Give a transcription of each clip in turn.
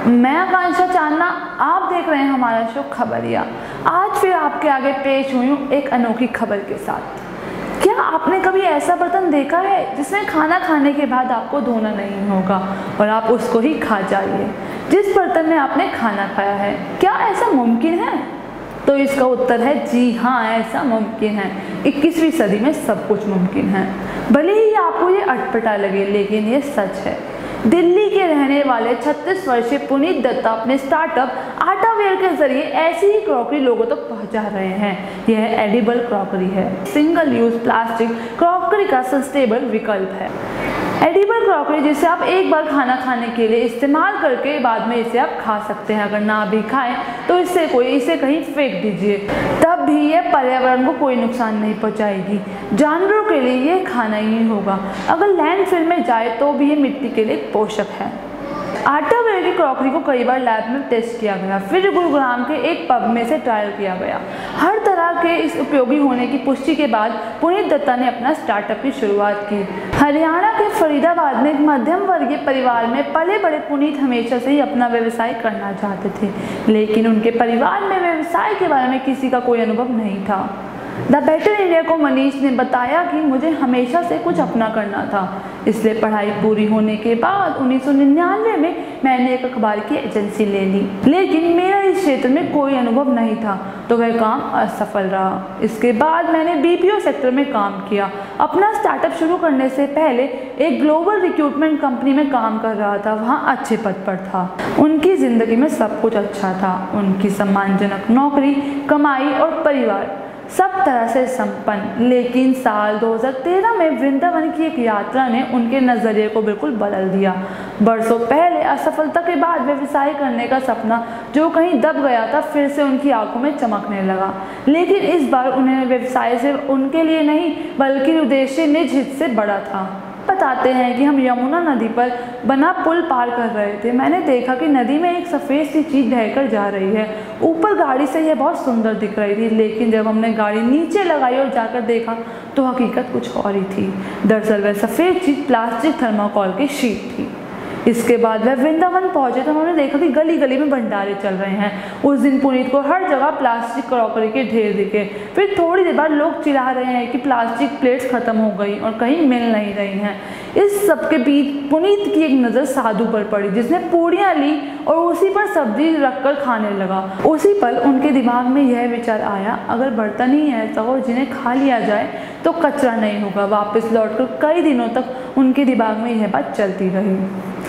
मैं आकांक्षा चांदना, आप देख रहे हैं हमारा शो खबरिया। आज फिर आपके आगे पेश हुई हूँ एक अनोखी खबर के साथ। क्या आपने कभी ऐसा बर्तन देखा है जिसमें खाना खाने के बाद आपको धोना नहीं होगा और आप उसको ही खा जाइए जिस बर्तन में आपने खाना खाया है? क्या ऐसा मुमकिन है? तो इसका उत्तर है जी हाँ, ऐसा मुमकिन है। 21वीं सदी में सब कुछ मुमकिन है। भले ही आपको ये अटपटा लगे, लेकिन ये सच है। दिल्ली के रहने वाले 36 वर्षीय पुनीत दत्ता अपने स्टार्टअप आटावेयर के जरिए ऐसी ही क्रॉकरी लोगों तक पहुंचा रहे हैं। यह एडिबल क्रॉकरी है, सिंगल यूज प्लास्टिक क्रॉकरी का सस्टेनेबल विकल्प है। एडिबल क्रॉकरी जिसे आप एक बार खाना खाने के लिए इस्तेमाल करके बाद में इसे आप खा सकते हैं। अगर ना भी खाएं तो इसे कहीं फेंक दीजिए, तब भी यह पर्यावरण को कोई नुकसान नहीं पहुंचाएगी। जानवरों के लिए यह खाना ही होगा। अगर लैंडफिल में जाए तो भी ये मिट्टी के लिए पोषक है। आटावेयर की क्रॉकरी को कई बार लैब में टेस्ट किया गया, फिर गुरुग्राम के एक पब में से ट्रायल किया गया। हर तरह के इस उपयोगी होने की पुष्टि के बाद पुनीत दत्ता ने अपना स्टार्टअप की शुरुआत की। हरियाणा के फरीदाबाद में एक मध्यम वर्गीय परिवार में पले बड़े पुनीत हमेशा से ही अपना व्यवसाय करना चाहते थे, लेकिन उनके परिवार में व्यवसाय के बारे में किसी का कोई अनुभव नहीं था। द बेटर इंडिया को मनीष ने बताया कि मुझे हमेशा से कुछ अपना करना था, इसलिए पढ़ाई पूरी होने के बाद 1999 में मैंने एक अखबार की एजेंसी ले ली, लेकिन मेरा इस क्षेत्र में कोई अनुभव नहीं था तो वह काम असफल रहा। इसके बाद मैंने बीपीओ सेक्टर में काम किया। अपना स्टार्टअप शुरू करने से पहले एक ग्लोबल रिक्रूटमेंट कंपनी में काम कर रहा था, वहाँ अच्छे पद पर था। उनकी ज़िंदगी में सब कुछ अच्छा था, उनकी सम्मानजनक नौकरी, कमाई और परिवार सब तरह से संपन्न। लेकिन साल 2013 में वृंदावन की एक यात्रा ने उनके नज़रिए को बिल्कुल बदल दिया। बरसों पहले असफलता के बाद व्यवसाय करने का सपना जो कहीं दब गया था, फिर से उनकी आंखों में चमकने लगा। लेकिन इस बार उन्हें व्यवसाय सिर्फ उनके लिए नहीं बल्कि उद्देश्य निज हित से बड़ा था। बताते हैं कि हम यमुना नदी पर बना पुल पार कर रहे थे। मैंने देखा कि नदी में एक सफ़ेद सी चीज़ बहकर जा रही है। ऊपर गाड़ी से यह बहुत सुंदर दिख रही थी, लेकिन जब हमने गाड़ी नीचे लगाई और जाकर देखा तो हकीकत कुछ और ही थी। दरअसल वह सफ़ेद चीज़ प्लास्टिक थर्माकोल की शीट थी। इसके बाद वह वृंदावन पहुंचे तो उन्होंने देखा कि गली गली में भंडारे चल रहे हैं। उस दिन पुनीत को हर जगह प्लास्टिक क्रॉकरी के ढेर दिखे। फिर थोड़ी देर बाद लोग चिल्ला रहे हैं कि प्लास्टिक प्लेट्स ख़त्म हो गई और कहीं मिल नहीं रही हैं। इस सब के बीच पुनीत की एक नज़र साधु पर पड़ी, जिसने पूड़ियाँ ली और उसी पर सब्जी रखकर खाने लगा। उसी पल उनके दिमाग में यह विचार आया, अगर बर्तन ही ऐसा हो जिन्हें खा लिया जाए तो कचरा नहीं होगा। वापस लौटकर कई दिनों तक उनके दिमाग में यह बात चलती रही।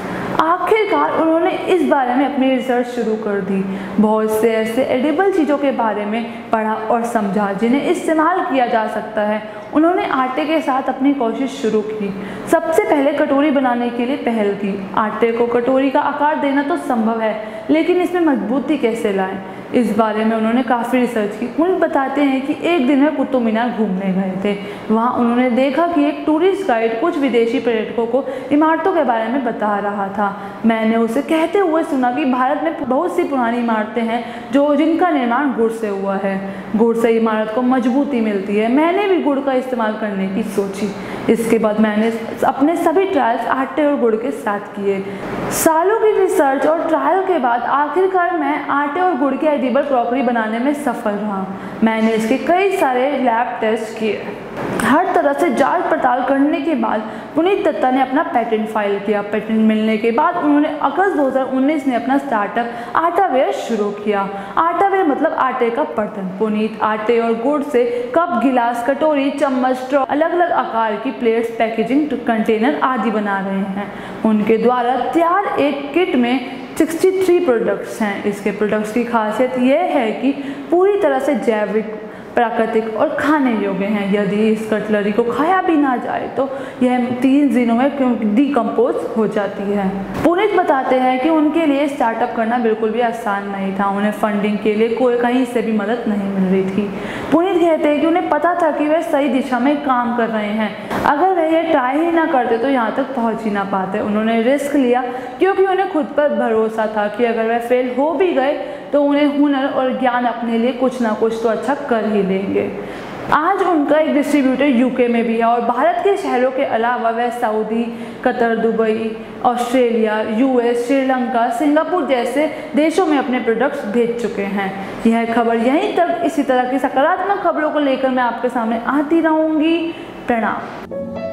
आखिरकार उन्होंने इस बारे में अपनी रिसर्च शुरू कर दी। बहुत से ऐसे एडिबल चीज़ों के बारे में पढ़ा और समझा जिन्हें इस्तेमाल किया जा सकता है। उन्होंने आटे के साथ अपनी कोशिश शुरू की। सबसे पहले कटोरी बनाने के लिए पहल की। आटे को कटोरी का आकार देना तो संभव है, लेकिन इसमें मजबूती कैसे लाएं, इस बारे में उन्होंने काफ़ी रिसर्च की। उन्हें बताते हैं कि एक दिन वे कुतुब मीनार घूमने गए थे। वहाँ उन्होंने देखा कि एक टूरिस्ट गाइड कुछ विदेशी पर्यटकों को इमारतों के बारे में बता रहा था। मैंने उसे कहते हुए सुना कि भारत में बहुत सी पुरानी इमारतें हैं जिनका निर्माण गुड़ से हुआ है। गुड़ से इमारत को मजबूती मिलती है। मैंने भी गुड़ का इस्तेमाल करने की सोची। इसके बाद मैंने अपने सभी ट्रायल्स आटे और गुड़ के साथ किए। सालों की रिसर्च और ट्रायल के बाद आखिरकार मैं आटे और गुड़ की एडिबल क्रॉकरी बनाने में सफल रहा। मैंने इसके कई सारे लैब टेस्ट किए। हर तरह से जांच पड़ताल करने के बाद पुनीत दत्ता ने अपना पेटेंट फाइल किया। पेटेंट मिलने के बाद उन्होंने अगस्त 2019 में अपना स्टार्टअप आटावेयर शुरू किया। आटावेयर मतलब आटे का बर्तन। पुनीत आटे और गुड़ से कप, गिलास, कटोरी, चम्मच, स्ट्रॉ, अलग अलग आकार की प्लेट्स, पैकेजिंग कंटेनर आदि बना रहे हैं। उनके द्वारा तैयार एक किट में 63 प्रोडक्ट्स हैं। इसके प्रोडक्ट्स की खासियत यह है कि पूरी तरह से जैविक, प्राकृतिक और खाने योग्य हैं। यदि इस कटलरी को खाया भी ना जाए तो यह 3 दिनों में डिकम्पोज हो जाती है। पुनीत बताते हैं कि उनके लिए स्टार्टअप करना बिल्कुल भी आसान नहीं था। उन्हें फंडिंग के लिए कोई कहीं से भी मदद नहीं मिल रही थी। पुनीत कहते हैं कि उन्हें पता था कि वे सही दिशा में काम कर रहे हैं। अगर वह ये ट्राई ही ना करते तो यहाँ तक पहुँच ही ना पाते। उन्होंने रिस्क लिया क्योंकि उन्हें खुद पर भरोसा था कि अगर वह फेल हो भी गए तो उन्हें हुनर और ज्ञान अपने लिए कुछ ना कुछ तो अच्छा कर ही लेंगे। आज उनका एक डिस्ट्रीब्यूटर यूके में भी है और भारत के शहरों के अलावा वह Saudi, Qatar, Dubai, Australia, US, Sri Lanka, Singapore जैसे देशों में अपने प्रोडक्ट्स भेज चुके हैं। यह खबर यहीं तक। इसी तरह की सकारात्मक खबरों को लेकर मैं आपके सामने आती रहूँगी। प्रणाम।